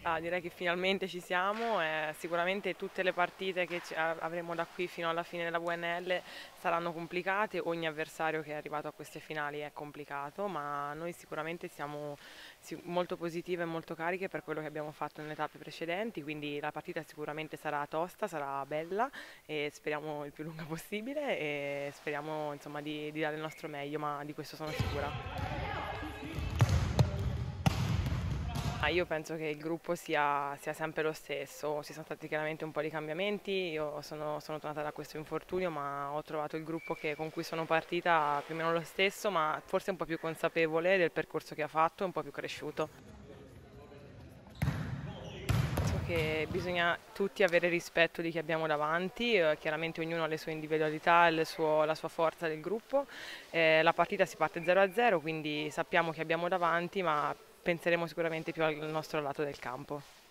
Ah, direi che finalmente ci siamo, sicuramente tutte le partite che avremo da qui fino alla fine della VNL saranno complicate, ogni avversario che è arrivato a queste finali è complicato, ma noi sicuramente siamo molto positive e molto cariche per quello che abbiamo fatto nelle tappe precedenti, quindi la partita sicuramente sarà tosta, sarà bella e speriamo il più lunga possibile e speriamo insomma di dare il nostro meglio, ma di questo sono sicura. Io penso che il gruppo sia sempre lo stesso, ci sono stati chiaramente un po' di cambiamenti, io sono tornata da questo infortunio ma ho trovato il gruppo con cui sono partita più o meno lo stesso, ma forse un po' più consapevole del percorso che ha fatto e un po' più cresciuto. Penso che bisogna tutti avere rispetto di chi abbiamo davanti, chiaramente ognuno ha le sue individualità e la sua forza del gruppo. La partita si parte 0-0, quindi sappiamo che abbiamo davanti, ma penseremo sicuramente più al nostro lato del campo.